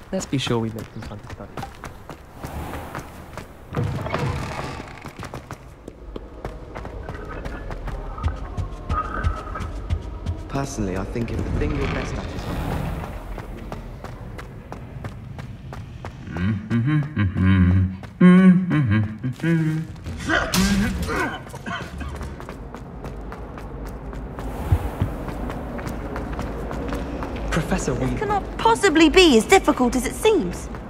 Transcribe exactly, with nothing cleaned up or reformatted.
Let's be sure we make some time to study. Personally, I think if the thing you're best at is Professor This Weaver. cannot possibly be as difficult as it seems.